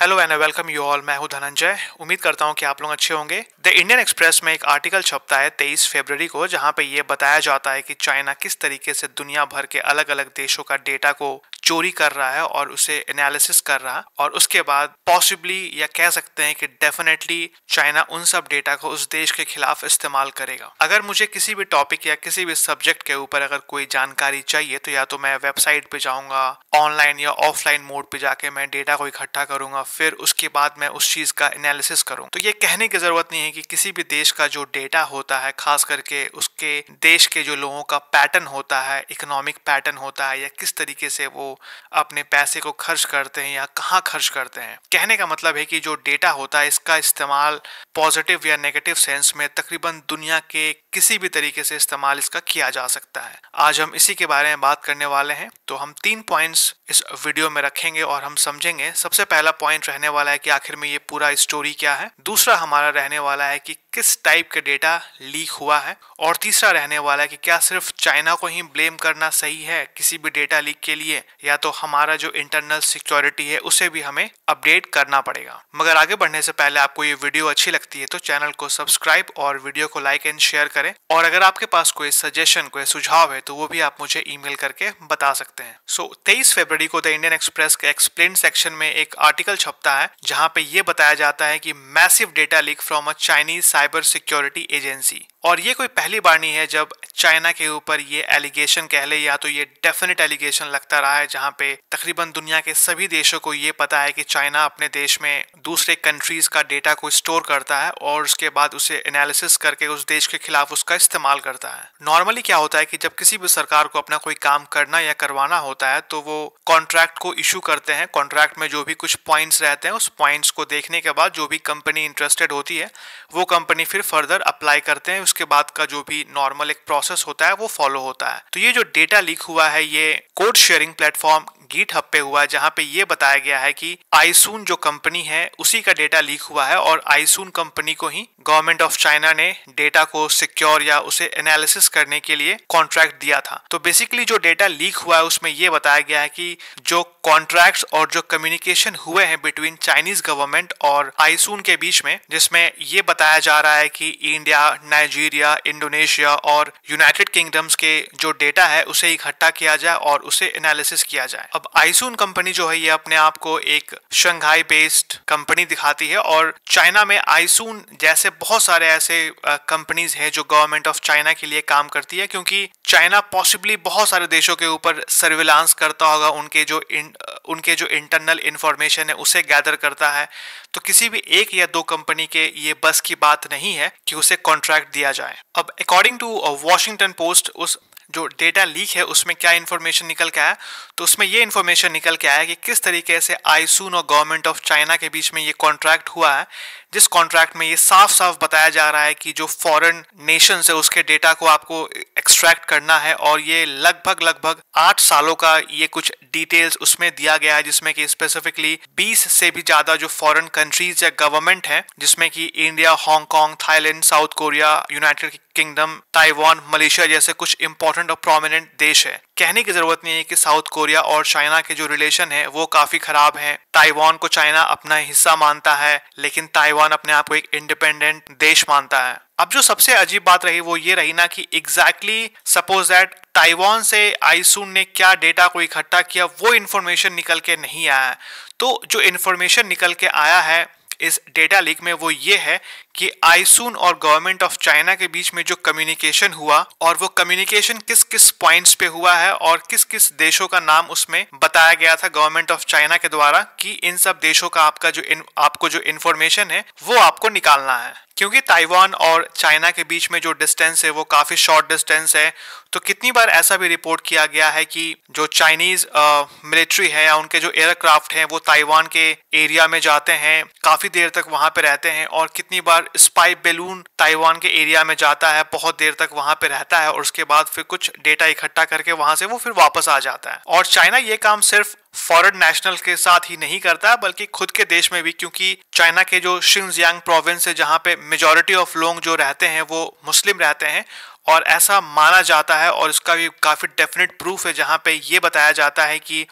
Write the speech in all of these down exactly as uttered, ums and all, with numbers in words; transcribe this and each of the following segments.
Hello and welcome you all. मैं हूं धनंजय। उम्मीद करता हूं कि आप लोग अच्छे होंगे। द इंडियन एक्सप्रेस में एक आर्टिकल छपता है तेईस फरवरी को, जहां पे ये बताया जाता है कि चाइना किस तरीके से दुनिया भर के अलग अलग देशों का डेटा को चोरी कर रहा है और उसे एनालिसिस कर रहा है, और उसके बाद पॉसिबली या कह सकते हैं कि डेफिनेटली चाइना उन सब डेटा को उस देश के खिलाफ इस्तेमाल करेगा। अगर मुझे किसी भी टॉपिक या किसी भी सब्जेक्ट के ऊपर अगर कोई जानकारी चाहिए तो या तो मैं वेबसाइट पे जाऊंगा, ऑनलाइन या ऑफलाइन मोड पे जाके मैं डेटा को इकट्ठा करूंगा, फिर उसके बाद मैं उस चीज का एनालिसिस करूं। तो ये कहने की जरूरत नहीं है कि किसी भी देश का जो डेटा होता है, खास करके उसके देश के जो लोगों का पैटर्न होता है, इकोनॉमिक पैटर्न होता है, या किस तरीके से वो अपने पैसे को खर्च करते हैं या कहाँ खर्च करते हैं। कहने का मतलब है कि जो डेटा होता है इसका इस्तेमाल पॉजिटिव या नेगेटिव सेंस में तकरीबन दुनिया के किसी भी तरीके से इस्तेमाल इसका किया जा सकता है। आज हम इसी के बारे में बात करने वाले हैं। तो हम तीन पॉइंट्स इस वीडियो में रखेंगे और हम समझेंगे। सबसे पहला पॉइंट रहने वाला है कि आखिर में ये पूरा स्टोरी क्या है। दूसरा हमारा रहने वाला है कि किस टाइप के डेटा लीक हुआ है, और तीसरा रहने वाला है कि क्या सिर्फ चाइना को ही ब्लेम करना सही है किसी भी डेटा लीक के लिए, या तो हमारा जो इंटरनल सिक्योरिटी है उसे भी हमें अपडेट करना पड़ेगा। मगर आगे बढ़ने से पहले आपको ये वीडियो अच्छी लगती है तो चैनल को सब्सक्राइब और वीडियो को लाइक एंड शेयर करें, और अगर आपके पास कोई सजेशन, कोई सुझाव है तो वो भी आप मुझे ईमेल करके बता सकते हैं। सो तेईस फरवरी को द इंडियन एक्सप्रेस के एक्सप्लेन सेक्शन में एक आर्टिकल छपता है जहां पे ये बताया जाता है कि massive data leak from a Chinese cyber security agency. और ये कोई पहली बार नहीं है जब चाइना के ऊपर ये एलिगेशन कह ले, या तो ये डेफिनेट एलिगेशन लगता रहा है, जहां पे तकरीबन दुनिया के सभी देशों को ये पता है कि चाइना अपने देश में दूसरे कंट्रीज का डेटा को स्टोर करता है और उसके बाद उसे एनालिसिस करके उस देश के खिलाफ उसका इस्तेमाल करता है। नॉर्मली क्या होता है कि जब किसी भी सरकार को अपना कोई काम करना या करवाना होता है तो वो कॉन्ट्रैक्ट को इशू करते हैं। कॉन्ट्रैक्ट में जो भी कुछ पॉइंट्स रहते हैं, उस पॉइंट्स को देखने के बाद जो भी कंपनी इंटरेस्टेड होती है वो कंपनी फिर फर्दर अप्लाई करते हैं। उसके बाद का जो भी नॉर्मल एक प्रोसेस होता है वो फॉलो होता है। तो ये जो डेटा लीक हुआ है ये कोड शेयरिंग प्लेटफॉर्म गिटहब पे हुआ है, जहां पे ये बताया गया है कि आईसून जो कंपनी है उसी का डेटा लीक हुआ है, और आईसून कंपनी को ही गवर्नमेंट ऑफ चाइना ने डेटा को सिक्योर या उसे एनालिसिस करने के लिए कॉन्ट्रैक्ट दिया था। तो बेसिकली जो डेटा लीक हुआ है उसमें ये बताया गया है कि जो कॉन्ट्रैक्ट्स और जो कम्युनिकेशन हुए हैं बिटवीन चाइनीज गवर्नमेंट और आईसून के बीच में, जिसमें ये बताया जा रहा है कि इंडिया, नाइजीरिया, इंडोनेशिया और यूनाइटेड किंगडम्स के जो डेटा है उसे इकट्ठा किया जाए और उसे एनालिसिस किया जाए। अब आईसून कंपनी जो है ये अपने आप को एक शंघाई बेस्ड कंपनी दिखाती है, और चाइना में आईसून जैसे बहुत सारे ऐसे कंपनीज हैं जो गवर्नमेंट ऑफ चाइना के लिए काम करती है, क्योंकि चाइना पॉसिबली बहुत सारे देशों के ऊपर सर्विलांस करता होगा, उनके जो इन, उनके जो इंटरनल इंफॉर्मेशन है उसे गैदर करता है। तो किसी भी एक या दो कंपनी के ये बस की बात नहीं है कि उसे कॉन्ट्रैक्ट दिया जाए। अब अकॉर्डिंग टू वॉशिंगटन पोस्ट, उस जो डेटा लीक है उसमें क्या इन्फॉर्मेशन निकल के आया, तो उसमें ये इन्फॉर्मेशन निकल के आया कि किस तरीके से आईसून और गवर्नमेंट ऑफ चाइना के बीच में ये कॉन्ट्रैक्ट हुआ है, जिस कॉन्ट्रैक्ट में ये साफ साफ बताया जा रहा है कि जो फॉरेन नेशन है उसके डेटा को आपको एक्सट्रैक्ट करना है, और ये लगभग लगभग आठ सालों का ये कुछ डिटेल्स उसमें दिया गया है, जिसमें कि स्पेसिफिकली बीस से भी ज्यादा जो फॉरेन कंट्रीज या गवर्नमेंट है, जिसमें कि India, Hong Kong, Thailand, South Korea, United Kingdom, Taiwan, Malaysia जैसे कुछ इंपॉर्टेंट और प्रोमिनेंट देश है। कहने की जरूरत नहीं है कि साउथ कोरिया और चाइना के जो रिलेशन है वो काफी खराब है। ताइवान को चाइना अपना हिस्सा मानता है, लेकिन ताइवान अपने आप को एक इंडिपेंडेंट देश मानता है। अब जो सबसे अजीब बात रही वो ये रही ना कि एग्जैक्टली सपोज दैट ताइवान से आईसून ने क्या डेटा को इकट्ठा किया वो इन्फॉर्मेशन निकल के नहीं आया है। तो जो इन्फॉर्मेशन निकल के आया है इस डेटा लीक में वो ये है कि आईसून और गवर्नमेंट ऑफ चाइना के बीच में जो कम्युनिकेशन हुआ, और वो कम्युनिकेशन किस किस पॉइंट्स पे हुआ है और किस किस देशों का नाम उसमें बताया गया था गवर्नमेंट ऑफ चाइना के द्वारा कि इन सब देशों का आपका जो इन, आपको जो इन्फॉर्मेशन है वो आपको निकालना है। क्योंकि ताइवान और चाइना के बीच में जो डिस्टेंस है वो काफी शॉर्ट डिस्टेंस है, तो कितनी बार ऐसा भी रिपोर्ट किया गया है कि जो चाइनीज मिलिट्री है या उनके जो एयरक्राफ्ट हैं वो ताइवान के एरिया में जाते हैं, काफी देर तक वहां पे रहते हैं, और कितनी बार स्पाई बैलून ताइवान के एरिया में जाता है, बहुत देर तक वहां पे रहता है, और उसके बाद फिर कुछ डेटा इकट्ठा करके वहां से वो फिर वापस आ जाता है। और चाइना ये काम सिर्फ फॉरेन नेशनल के साथ ही नहीं करता है बल्कि खुद के देश में भी, क्योंकि चाइना के जो शिनजियांग प्रोविंस है जहां पे मेजॉरिटी ऑफ लोग जो रहते हैं वो मुस्लिम रहते हैं, और ऐसा माना जाता है, और इसका भी काफी डेफिनेट प्रूफ है जहां पे ये बताया जाता है कि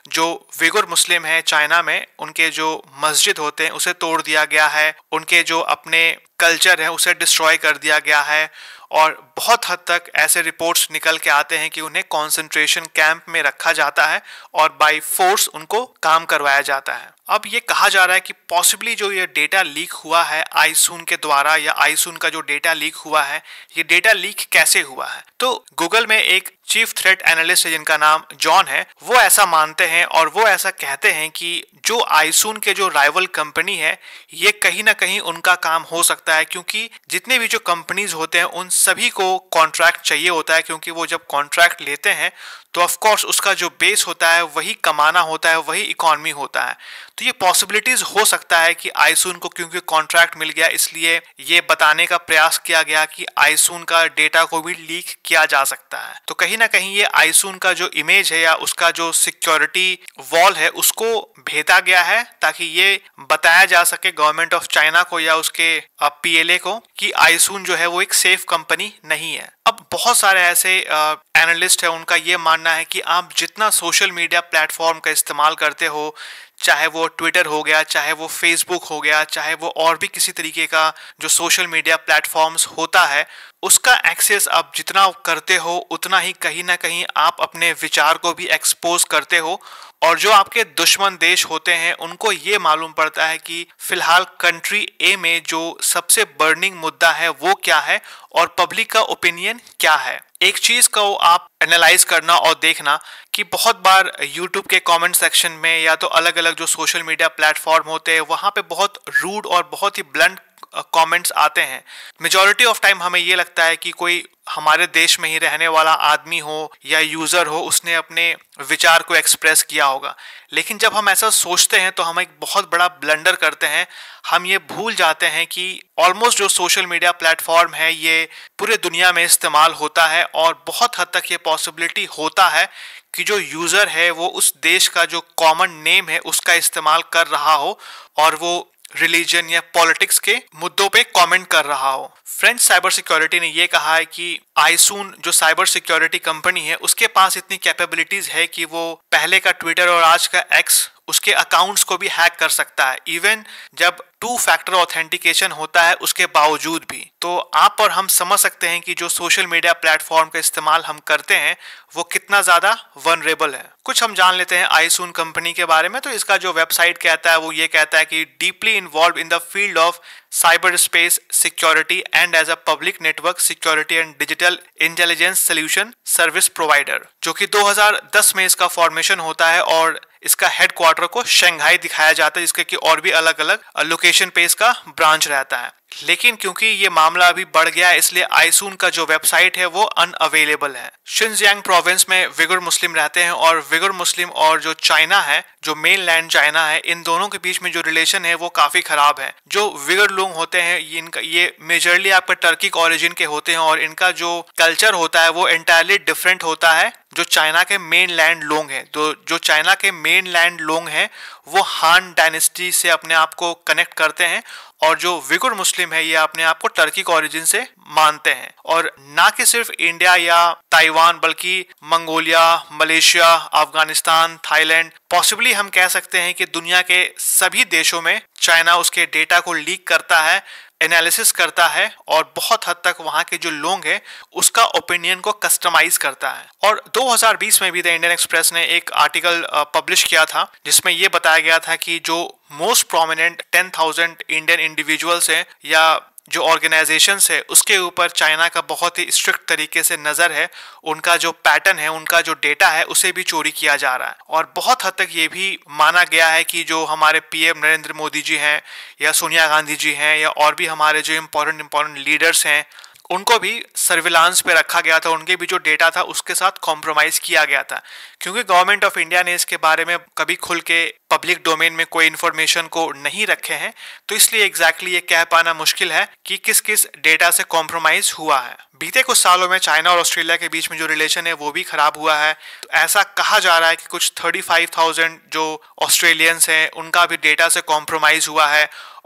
जो विगुर मुस्लिम है चाइना में, उनके जो मस्जिद होते हैं उसे तोड़ दिया गया है, उनके जो अपने कल्चर है उसे डिस्ट्रॉय कर दिया गया है, और बहुत हद तक ऐसे रिपोर्ट्स निकल के आते हैं कि उन्हें कॉन्सेंट्रेशन कैंप में रखा जाता है और बाय फोर्स उनको काम करवाया जाता है। अब ये कहा जा रहा है कि पॉसिबली जो ये डेटा लीक हुआ है आईसून के द्वारा, या आईसून का जो डेटा लीक हुआ है, ये डेटा लीक कैसे हुआ है। तो गूगल में एक चीफ थ्रेट एनालिस्ट है जिनका नाम जॉन है, वो ऐसा मानते हैं और वो ऐसा कहते हैं कि जो आईसून के जो राइवल कंपनी है, ये कहीं ना कहीं उनका काम हो सकता है, क्योंकि जितने भी जो कंपनीज होते हैं उन सभी को कॉन्ट्रैक्ट चाहिए होता है, क्योंकि वो जब कॉन्ट्रैक्ट लेते हैं तो ऑफ कोर्स उसका जो बेस होता है वही कमाना होता है, वही इकोनॉमी होता है। तो ये पॉसिबिलिटीज हो सकता है कि आईसून को क्योंकि कॉन्ट्रैक्ट मिल गया इसलिए ये बताने का प्रयास किया गया कि आईसून का डेटा को भी लीक किया जा सकता है। तो कहीं ना कहीं ये आईसून का जो इमेज है या उसका जो सिक्योरिटी वॉल है उसको भेदा गया है, ताकि ये बताया जा सके गवर्नमेंट ऑफ चाइना को या उसके पीएलए को कि आईसून जो है वो एक सेफ कंपनी नहीं है। अब बहुत सारे ऐसे एनालिस्ट है, उनका ये मानना है कि आप जितना सोशल मीडिया प्लेटफॉर्म का इस्तेमाल करते हो, चाहे वो ट्विटर हो गया, चाहे वो फेसबुक हो गया, चाहे वो और भी किसी तरीके का जो सोशल मीडिया प्लेटफॉर्म्स होता है, उसका एक्सेस आप जितना करते हो उतना ही कहीं ना कहीं आप अपने विचार को भी एक्सपोज करते हो, और जो आपके दुश्मन देश होते हैं उनको ये मालूम पड़ता है कि फिलहाल कंट्री ए में जो सबसे बर्निंग मुद्दा है वो क्या है और पब्लिक का ओपिनियन क्या है। एक चीज को आप एनालाइज करना और देखना कि बहुत बार यूट्यूब के कमेंट सेक्शन में या तो अलग अलग जो सोशल मीडिया प्लेटफॉर्म होते हैं वहां पे बहुत रूड और बहुत ही ब्लंट कमेंट्स आते हैं। मेजॉरिटी ऑफ टाइम हमें ये लगता है कि कोई हमारे देश में ही रहने वाला आदमी हो या यूजर हो, उसने अपने विचार को एक्सप्रेस किया होगा, लेकिन जब हम ऐसा सोचते हैं तो हम एक बहुत बड़ा ब्लंडर करते हैं। हम ये भूल जाते हैं कि ऑलमोस्ट जो सोशल मीडिया प्लेटफॉर्म है ये पूरे दुनिया में इस्तेमाल होता है, और बहुत हद तक ये पॉसिबिलिटी होता है कि जो यूजर है वो उस देश का जो कॉमन नेम है उसका इस्तेमाल कर रहा हो और वो रिलीजन या पॉलिटिक्स के मुद्दों पे कमेंट कर रहा हो। फ्रेंच साइबर सिक्योरिटी ने ये कहा है कि आईसून जो साइबर सिक्योरिटी कंपनी है उसके पास इतनी कैपेबिलिटीज है कि वो पहले का ट्विटर और आज का एक्स उसके अकाउंट्स को भी हैक कर सकता है, इवन जब टू फैक्टर ऑथेंटिकेशन होता है उसके बावजूद भी। तो आप और हम समझ सकते हैं कि जो सोशल मीडिया प्लेटफॉर्म का इस्तेमाल हम करते हैं वो कितना ज्यादा वनरेबल है। कुछ हम जान लेते हैं आईसून कंपनी के बारे में। तो इसका जो वेबसाइट कहता है वो ये कहता है कि deeply involved in the field of cyber space security and as a public network security and digital intelligence solution service provider, जो कि दो हज़ार दस में इसका फॉर्मेशन होता है और इसका हेडक्वार्टर को शंघाई दिखाया जाता है, जिसके कि और भी अलग अलग लोकेशन पे इसका ब्रांच रहता है। लेकिन क्योंकि ये मामला अभी बढ़ गया है इसलिए आईसून का जो वेबसाइट है वो अनअवेलेबल है। शिनजियांग प्रोविंस में विगुर मुस्लिम रहते हैं, और विगुर मुस्लिम और जो चाइना है, जो मेन लैंड चाइना है, इन दोनों के बीच में जो रिलेशन है वो काफी खराब है। जो विगुर लोग होते हैं इनका ये मेजरली आपका टर्किक ओरिजिन के होते हैं, और इनका जो कल्चर होता है वो एंटायरली डिफरेंट होता है जो चाइना के मेन लैंड लोग हैं। तो जो चाइना के मेन लैंड लोग हैं वो हान डायनेस्टी से अपने आप को कनेक्ट करते हैं, और जो विगुर मुस्लिम है ये अपने आप को टर्किक ओरिजिन से मानते हैं। और ना कि सिर्फ इंडिया या ताइवान बल्कि Mongolia, Malaysia, Afghanistan, Thailand, possibly हम कह सकते हैं कि दुनिया के सभी देशों में चाइना उसके डेटा को लीक करता है, एनालिसिस करता है, और बहुत हद तक वहां के जो लोग हैं उसका ओपिनियन को कस्टमाइज करता है। और दो हज़ार बीस में भी द इंडियन एक्सप्रेस ने एक आर्टिकल पब्लिश किया था जिसमें यह बताया गया था कि जो most prominent ten thousand Indian individuals हैं या जो ऑर्गेनाइजेशंस है उसके ऊपर चाइना का बहुत ही स्ट्रिक्ट तरीके से नजर है। उनका जो पैटर्न है, उनका जो डेटा है उसे भी चोरी किया जा रहा है। और बहुत हद तक ये भी माना गया है कि जो हमारे पीएम नरेंद्र मोदी जी हैं या सोनिया गांधी जी हैं या और भी हमारे जो इम्पोर्टेंट इम्पोर्टेंट लीडर्स हैं उनको भी सर्विलांस पे रखा गया था, उनके भी जो डेटा था उसके साथ कॉम्प्रोमाइज किया गया था। क्योंकि गवर्नमेंट ऑफ इंडिया ने इसके बारे में कभी खुल के पब्लिक डोमेन में कोई इन्फॉर्मेशन को नहीं रखे हैं, तो इसलिए एग्जैक्टली ये कह पाना मुश्किल है कि किस किस डेटा से कॉम्प्रोमाइज हुआ है। बीते कुछ सालों में चाइना और ऑस्ट्रेलिया के बीच में जो रिलेशन है वो भी खराब हुआ है। तो ऐसा कहा जा रहा है कि कुछ पैंतीस हज़ार जो ऑस्ट्रेलियंस हैं उनका भी डेटा से कॉम्प्रोमाइज हुआ है,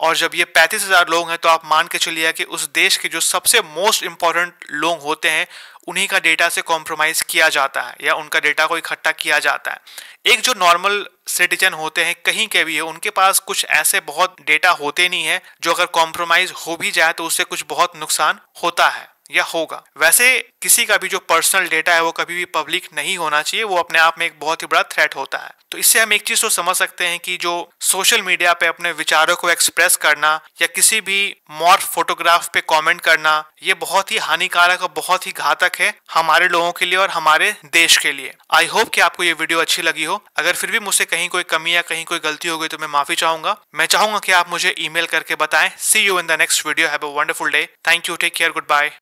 और जब ये पैंतीस हजार लोग हैं तो आप मान के चलिए कि उस देश के जो सबसे मोस्ट इंपॉर्टेंट लोग होते हैं उन्हीं का डेटा से कॉम्प्रोमाइज किया जाता है या उनका डेटा को इकट्ठा किया जाता है। एक जो नॉर्मल सिटीजन होते हैं कहीं के भी है, उनके पास कुछ ऐसे बहुत डेटा होते नहीं है जो अगर कॉम्प्रोमाइज हो भी जाए तो उससे कुछ बहुत नुकसान होता है या होगा। वैसे किसी का भी जो पर्सनल डेटा है वो कभी भी पब्लिक नहीं होना चाहिए, वो अपने आप में एक बहुत ही बड़ा थ्रेट होता है। तो इससे हम एक चीज तो समझ सकते हैं कि जो सोशल मीडिया पे अपने विचारों को एक्सप्रेस करना या किसी भी मॉर्फ फोटोग्राफ पे कमेंट करना ये बहुत ही हानिकारक और बहुत ही घातक है हमारे लोगों के लिए और हमारे देश के लिए। आई होप कि आपको ये वीडियो अच्छी लगी हो। अगर फिर भी मुझसे कहीं कोई कमी या कहीं कोई गलती हो गई तो मैं माफी चाहूंगा। मैं चाहूंगा कि आप मुझे ईमेल करके बताएं। See you in the next video. Have a wonderful day. Thank you. Take care. Good bye.